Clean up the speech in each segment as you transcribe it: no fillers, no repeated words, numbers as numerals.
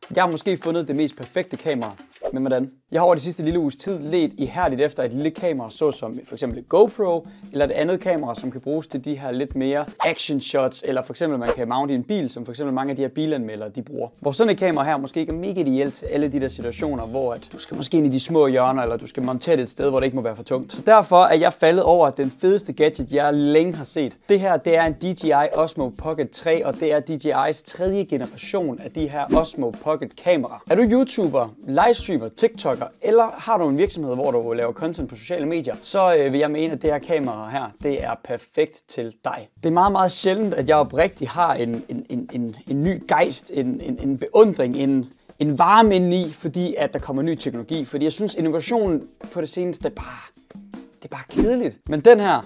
Jeg har måske fundet det mest perfekte kamera. Men hvordan? Jeg har over de sidste lille uges tid ledt ihærdigt efter et lille kamera, såsom for eksempel et GoPro, eller et andet kamera, som kan bruges til de her lidt mere action shots, eller for eksempel man kan mounte i en bil, som for eksempel mange af de her bilanmeldere, de bruger. Hvor sådan et kamera her måske ikke er mega ideelt til alle de der situationer, hvor at du skal måske ind i de små hjørner, eller du skal montere det et sted, hvor det ikke må være for tungt. Så derfor er jeg faldet over den fedeste gadget, jeg længe har set. Det her, det er en DJI Osmo Pocket 3, og det er DJI's tredje generation af de her Osmo Pocket kameraer. Er du YouTuber, livestreamer, TikToker, eller har du en virksomhed, hvor du laver content på sociale medier, så vil jeg mene, at det her kamera her, det er perfekt til dig. Det er meget, meget sjældent, at jeg oprigtigt har en ny gejst, en beundring, en varme indeni, fordi at der kommer ny teknologi. Fordi jeg synes, innovationen på det seneste, det er bare kedeligt. Men den her,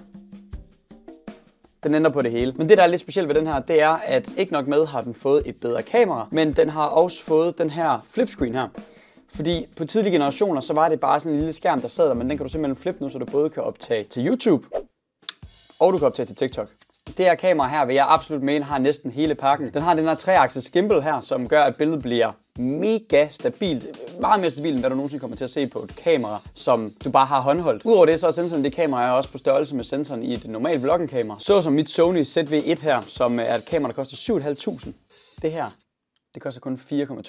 den ændrer på det hele. Men det, der er lidt specielt ved den her, det er, at ikke nok med har den fået et bedre kamera, men den har også fået den her flipscreen her. Fordi på tidlige generationer, så var det bare sådan en lille skærm, der sad der, men den kan du simpelthen flippe nu, så du både kan optage til YouTube, og du kan optage til TikTok. Det her kamera her vil jeg absolut mene har næsten hele pakken. Den har den her 3-akses gimbal her, som gør, at billedet bliver mega stabilt. Meget mere stabilt, end hvad du nogensinde kommer til at se på et kamera, som du bare har håndholdt. Udover det, så er sensoren det kamera er også på størrelse med sensoren i et normalt vloggenkamera. Så som mit Sony ZV-1 her, som er et kamera, der koster 7.500. Det her, det koster kun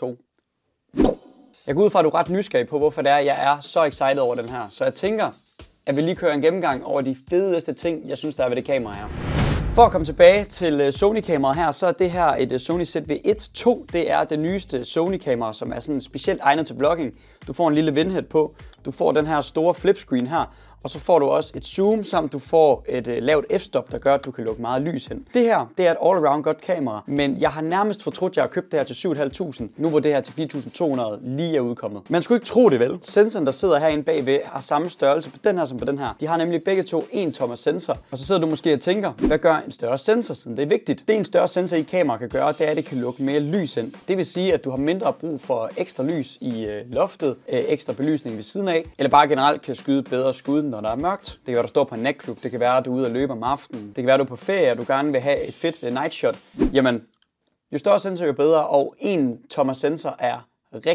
4,2. Jeg går ud fra, at du er ret nysgerrig på, hvorfor det er, jeg er så excited over den her. Så jeg tænker, at vi lige kører en gennemgang over de fedeste ting, jeg synes, der er ved det kamera her. For at komme tilbage til Sony-kameraet her, så er det her et Sony ZV-1 II. Det er det nyeste Sony-kamera, som er sådan specielt egnet til vlogging. Du får en lille windhead på, du får den her store flipscreen her, og så får du også et zoom, samt du får et lavt f-stop, der gør, at du kan lukke meget lys hen. Det her, det er et all-around godt kamera, men jeg har nærmest fortrudt, at jeg har købt det her til 7.500, nu hvor det her til 4.200 lige er udkommet. Man skulle ikke tro det vel. Sensoren, der sidder herinde bagved, har samme størrelse på den her som på den her. De har nemlig begge to 1 tommer sensor, og så sidder du måske og tænker, hvad gør en større sensor, siden det er vigtigt? Det en større sensor i kamera kan gøre, det er, at det kan lukke mere lys ind. Det vil sige, at du har mindre brug for ekstra lys i loftet, ekstra belysning ved siden af, eller bare generelt kan skyde bedre skud, når der er mørkt. Det kan være, du står på en natklub, det kan være, at du er ude og løbe om aftenen, det kan være, at du er på ferie, og du gerne vil have et fedt night shot. Jamen, jo større sensor, jo bedre, og 1 tommer sensor er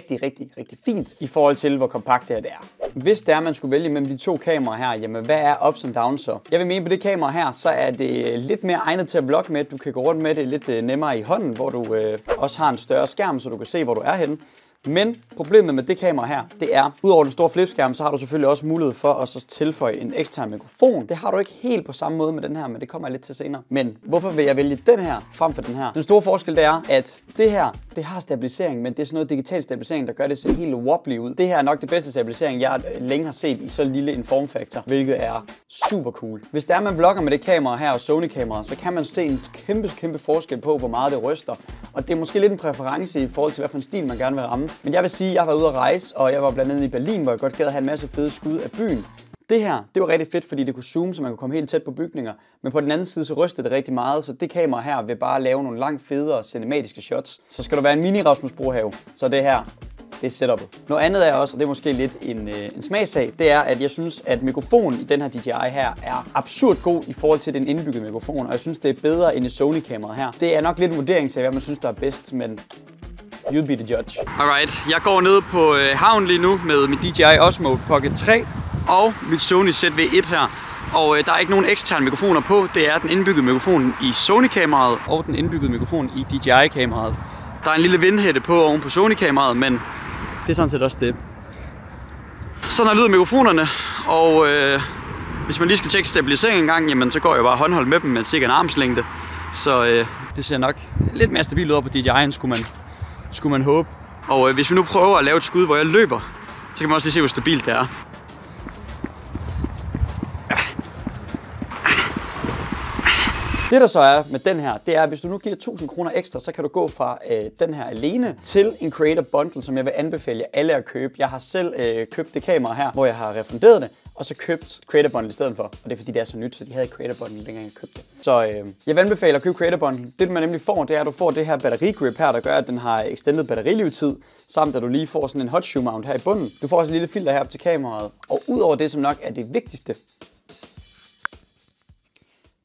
rigtig fint i forhold til, hvor kompakt det er. Hvis det er, man skulle vælge mellem de to kameraer her, jamen hvad er ups and downs så? Jeg vil mene på det kamera her, så er det lidt mere egnet til at vlogge med. Du kan gå rundt med det lidt nemmere i hånden, hvor du også har en større skærm, så du kan se, hvor du er henne. Men problemet med det kamera her, det er, udover den store flipskærm, så har du selvfølgelig også mulighed for at så tilføje en ekstern mikrofon. Det har du ikke helt på samme måde med den her, men det kommer jeg lidt til senere. Men hvorfor vil jeg vælge den her frem for den her? Den store forskel det er, at det her, det har stabilisering, men det er sådan noget digital stabilisering, der gør det se helt wobbly ud. Det her er nok det bedste stabilisering, jeg længe har set i så lille en formfaktor, hvilket er super cool. Hvis der er man vlogger med det kamera her og Sony-kamera, så kan man se en kæmpe forskel på, hvor meget det ryster. Og det er måske lidt en præference i forhold til, hvad for en stil man gerne vil ramme. Men jeg vil sige, at jeg var ude at rejse, og jeg var blandt andet i Berlin, hvor jeg godt gad at have en masse fede skud af byen. Det her, det var rigtig fedt, fordi det kunne zoome, så man kunne komme helt tæt på bygninger. Men på den anden side, så rystede det rigtig meget, så det kamera her vil bare lave nogle langt federe cinematiske shots. Så skal du være en mini-Rasmus Brohave, så det her, det er setupet. Noget andet er også, og det er måske lidt en smagssag, det er, at jeg synes, at mikrofonen i den her DJI her er absurd god i forhold til den indbyggede mikrofon, og jeg synes, det er bedre end i Sony-kameraet her. Det er nok lidt en vurdering til, hvad man synes, der er bedst, men you'll be the judge. Alright, jeg går ned på havnen lige nu med mit DJI Osmo Pocket 3 og mit Sony ZV-1 her. Og der er ikke nogen eksterne mikrofoner på, det er den indbyggede mikrofon i Sony-kameraet og den indbyggede mikrofon i DJI-kameraet. Der er en lille vindhætte på oven på Sony-kameraet, men det er sådan set også det. Sådan her lyder mikrofonerne, og hvis man lige skal tjekke stabilisering en gang, jamen, så går jeg bare håndholdt med dem med cirka en armslængde. Så det ser nok lidt mere stabilt ud på DJI'en, skulle man håbe. Og hvis vi nu prøver at lave et skud, hvor jeg løber, så kan man også lige se, hvor stabilt det er. Det der så er med den her, det er, at hvis du nu giver 1000 kroner ekstra, så kan du gå fra den her alene til en Creator Bundle, som jeg vil anbefale jer alle at købe. Jeg har selv købt det kamera her, hvor jeg har refunderet det, og så købt Creator Bundle i stedet for. Og det er fordi, det er så nyt, så de havde Creator Bundle, dengang jeg købte det. Så jeg vil anbefale at købe Creator Bundle. Det man nemlig får, det er, at du får det her batterigrip her, der gør, at den har extended batterilevetid, samt at du lige får sådan en hot shoe mount her i bunden. Du får også et lille filter her op til kameraet. Og udover det, som nok er det vigtigste,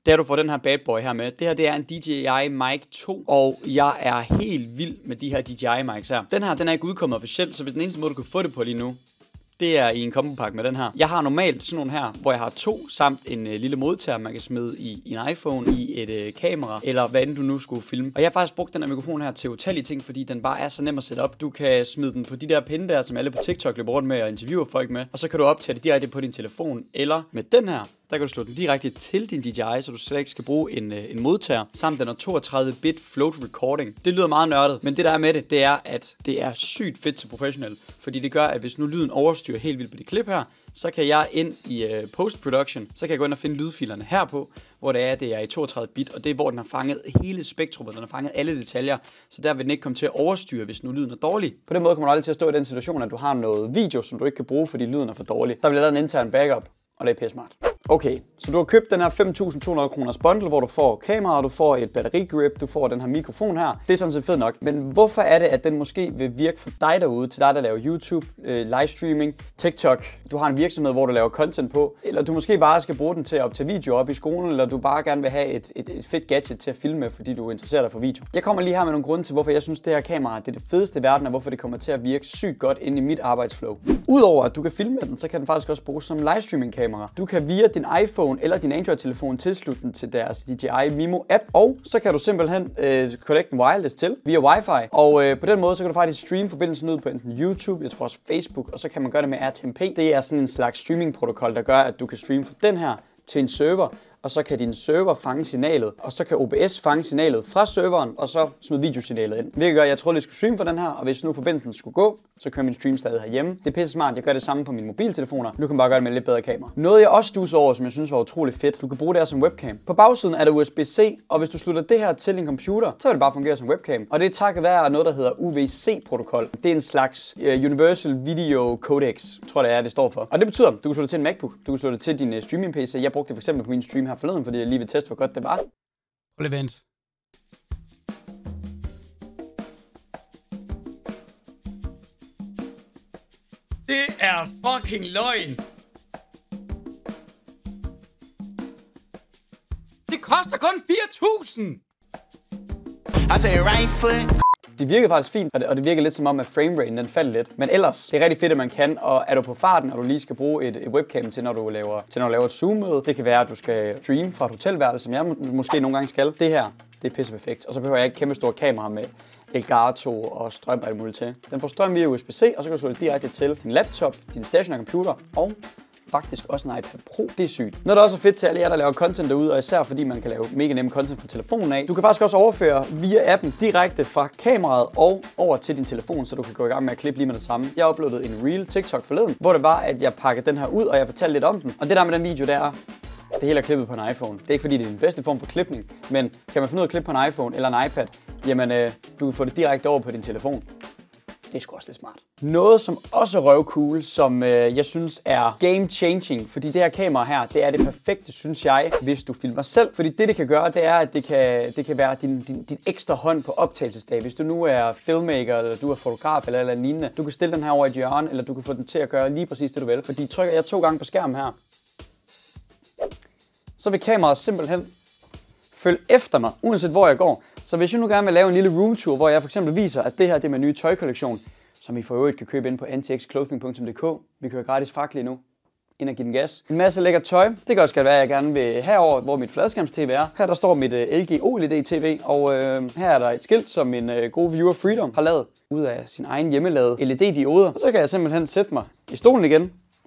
det er, du får den her bad boy her med. Det her, det er en DJI Mic 2, og jeg er helt vild med de her DJI mics her. Den her, den er ikke udkommet officielt, så hvis den eneste måde, du kan få det på lige nu, det er i en kombopakke med den her. Jeg har normalt sådan nogle her, hvor jeg har 2 samt en lille modtager, man kan smide i en iPhone, i et kamera, eller hvad end du nu skulle filme. Og jeg har faktisk brugt den her mikrofon her til utallige ting, fordi den bare er så nem at sætte op. Du kan smide den på de der pinde der, som alle på TikTok løber rundt med og interviewer folk med, og så kan du optage det direkte på din telefon, eller med den her, der kan du slå den direkte til din DJI, så du slet ikke skal bruge en modtager, samt den er 32-bit float recording. Det lyder meget nørdet, men det der er med det, det er, at det er sygt fedt til professionel, fordi det gør, at hvis nu lyden overstyrer helt vildt på det klip her, så kan jeg ind i post-production, så kan jeg gå ind og finde lydfilerne herpå, hvor det er i 32-bit, og det er, hvor den har fanget hele spektrummet, den har fanget alle detaljer, så der vil den ikke komme til at overstyre, hvis nu lyden er dårlig. På den måde kommer du aldrig til at stå i den situation, at du har noget video, som du ikke kan bruge, fordi lyden er for dårlig. Der bliver lavet en intern backup, og det er pisse smart. Okay, så du har købt den her 5.200 kroners bundle, hvor du får kamera, du får et batterigrip, du får den her mikrofon her. Det er sådan set fedt nok, men hvorfor er det, at den måske vil virke for dig derude, til dig, der laver YouTube, livestreaming, TikTok, du har en virksomhed, hvor du laver content på, eller du måske bare skal bruge den til at optage video op i skolen, eller du bare gerne vil have et fedt gadget til at filme med, fordi du interesserer dig for video. Jeg kommer lige her med nogle grunde til, hvorfor jeg synes, det her kamera det er det fedeste i verden, og hvorfor det kommer til at virke sygt godt ind i mit arbejdsflow. Udover at du kan filme med den, så kan den faktisk også bruges som livestreaming kamera. Du kan via din iPhone eller din Android-telefon tilslutte den til deres DJI Mimo app, og så kan du simpelthen connect den wireless til via Wi-Fi. Og på den måde, så kan du faktisk streame forbindelsen ud på enten YouTube, jeg tror også Facebook, og så kan man gøre det med RTMP. Det er sådan en slags streaming-protokol, der gør, at du kan streame fra den her til en server, og så kan din server fange signalet, og så kan OBS fange signalet fra serveren, og så smide videosignalet ind. Hvilket gør, at jeg tror, jeg skulle streame for den her, og hvis nu forbindelsen skulle gå, så kører min stream stadig herhjemme. Det er pisse smart, jeg gør det samme på mine mobiltelefoner. Nu kan man bare gøre det med et lidt bedre kamera. Noget jeg også studser over, som jeg synes var utrolig fedt, du kan bruge det her som webcam. På bagsiden er der USB-C, og hvis du slutter det her til en computer, så vil det bare fungere som webcam. Og det er takket være noget, der hedder UVC-protokol. Det er en slags Universal Video Codex, tror jeg det står for. Og det betyder, du kan slutte det til en MacBook, du kan slutte det til din streaming-PC. Jeg brugte det for eksempel på min stream her forleden, fordi jeg lige vil teste, hvor godt det var. Prøv lige vent. Det er fucking løgn. Det koster kun 4.000. Det virker faktisk fint, og det virker lidt som om, at frameraten den faldt lidt. Men ellers, det er rigtig fedt, at man kan, og er du på farten, og du lige skal bruge et webcam til, når du laver et Zoom-møde. Det kan være, at du skal streame fra et hotelværelse, som jeg måske nogle gange skal. Det her, det er pisse perfekt. Og så behøver jeg ikke kæmpe store kamera med Elgato og strøm og alt muligt til. Den får strøm via USB-C, og så kan du slå det direkte til din laptop, din stationære computer og faktisk også en iPad Pro. Det er sygt. Noget, der også er fedt til alle jer, der laver content derude, og især fordi man kan lave mega nem content fra telefonen af. Du kan faktisk også overføre via appen direkte fra kameraet og over til din telefon, så du kan gå i gang med at klippe lige med det samme. Jeg uploadede en reel TikTok forleden, hvor det var, at jeg pakkede den her ud, og jeg fortalte lidt om den. Og det der med den video, der er, det hele er klippet på en iPhone. Det er ikke fordi, det er den bedste form for klipning, men kan man finde ud af at klippe på en iPhone eller en iPad, jamen du kan få det direkte over på din telefon. Det er sgu også lidt smart. Noget, som også er røvcool, som jeg synes er game changing, fordi det her kamera her, det er det perfekte, synes jeg, hvis du filmer selv. Fordi det kan gøre, det er, at det kan være din ekstra hånd på optagelsesdag. Hvis du nu er filmmaker, eller du er fotograf, eller lignende, du kan stille den her over i et hjørne, eller du kan få den til at gøre lige præcis det, du vil. Fordi trykker jeg 2 gange på skærmen her, så vil kameraet simpelthen følge efter mig, uanset hvor jeg går. Så hvis jeg nu gerne vil lave en lille roomtour, hvor jeg for eksempel viser, at det her det er min nye tøjkollektion, som I for øvrigt kan købe ind på ntxclothing.dk. Vi kører gratis fragt lige nu. Ind og give den gas. En masse lækker tøj. Det kan også være, at jeg gerne vil herover, hvor mit fladskærms-tv er. Her der står mit LG OLED-TV, og her er der et skilt, som min gode viewer Freedom har lavet ud af sin egen hjemmelavede LED-dioder. Og så kan jeg simpelthen sætte mig i stolen igen.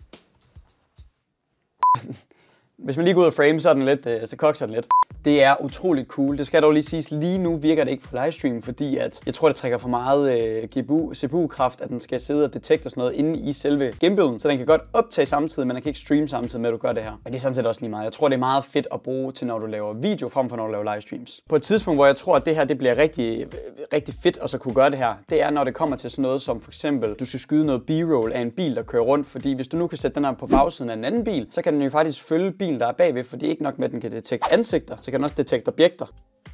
Hvis man lige går ud af frame, så er den lidt, så kokser den lidt. Det er utroligt cool. Det skal dog lige siges, lige nu virker det ikke på livestream, fordi at jeg tror, det trækker for meget CPU-kraft, at den skal sidde og detekte sådan noget inde i selve gimbalen. Så den kan godt optage samtidig, men den kan ikke streame samtidig med, at du gør det her. Men det er sådan set også lige meget. Jeg tror, det er meget fedt at bruge til, når du laver video, frem for når du laver livestreams. På et tidspunkt, hvor jeg tror, at det her det bliver rigtig, rigtig fedt at så kunne gøre det her, det er, når det kommer til sådan noget som for eksempel, du skal skyde noget B-roll af en bil, der kører rundt. Fordi hvis du nu kan sætte den her på bagsiden af en anden bil, så kan den jo faktisk følge bilen, der er bagved, fordi ikke nok med, at den kan detekte ansigter, så kan den også detekte objekter.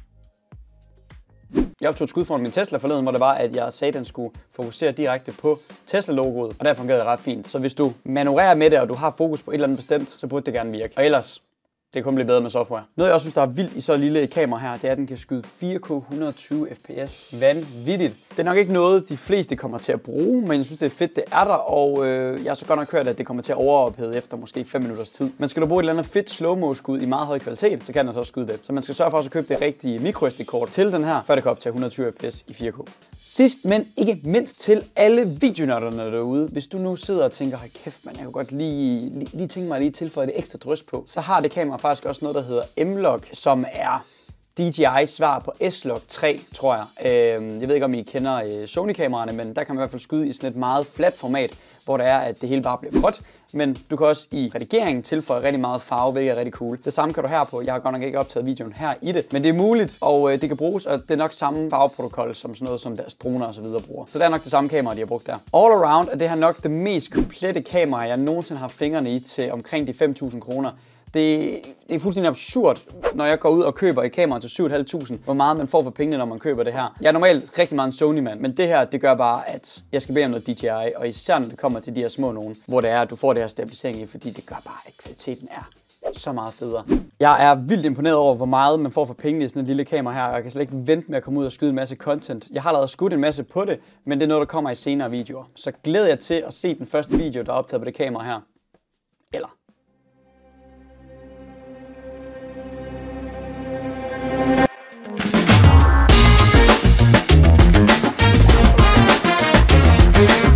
Jeg optog et skud foran min Tesla forleden, hvor det var, at jeg sagde, at den skulle fokusere direkte på Tesla-logoet, og der fungerede det ret fint. Så hvis du manøvrerer med det, og du har fokus på et eller andet bestemt, så burde det gerne virke. Og ellers, Det kan kun blive bedre med software. Noget jeg også synes, der er vildt i så lille et kamera her, det er, at den kan skyde 4K 120 fps. Vanvittigt. Det er nok ikke noget, de fleste kommer til at bruge, men jeg synes, det er fedt, det er der, og jeg har så godt nok hørt, at det kommer til at overophede efter måske 5 minutters tid. Men skal du bruge et eller andet fedt slow-mo skud i meget høj kvalitet, så kan den så også skyde det. Så man skal sørge for at købe det rigtige microSD-kort til den her, før det kan op til 120 fps i 4K. Sidst, men ikke mindst til alle videonørderne derude. Hvis du nu sidder og tænker, hold kæft, man, jeg kan godt lige tænke mig at tilføje det ekstra drøs på, så har det kamera faktisk også noget, der hedder M-Log, som er DJI's svar på S-Log 3, tror jeg. Jeg ved ikke, om I kender Sony-kameraerne, men der kan man i hvert fald skyde i sådan et meget fladt format, hvor det er, at det hele bare bliver gråt. Men du kan også i redigeringen tilføje rigtig meget farve, hvilket er rigtig cool. Det samme kan du her på. Jeg har godt nok ikke optaget videoen her i det, men det er muligt, og det kan bruges, og det er nok samme farveprotokol som sådan noget, som deres droner og så videre bruger. Så det er nok det samme kamera, de har brugt der. All around er det her nok det mest komplette kamera, jeg nogensinde har fingrene i til omkring de 5.000 kroner. Det er fuldstændig absurd, når jeg går ud og køber et kamera til 7.500, hvor meget man får for pengene, når man køber det her. Jeg er normalt rigtig meget en Sony-mand, men det her, det gør bare, at jeg skal bede om noget DJI, og især når det kommer til de her små nogen, hvor det er, at du får det her stabilisering i, fordi det gør bare, at kvaliteten er så meget federe. Jeg er vildt imponeret over, hvor meget man får for pengene i sådan et lille kamera her, og jeg kan slet ikke vente med at komme ud og skyde en masse content. Jeg har allerede skudt en masse på det, men det er noget, der kommer i senere videoer. Så glæder jeg til at se den første video, der er optaget på det kamera her. Eller Yeah.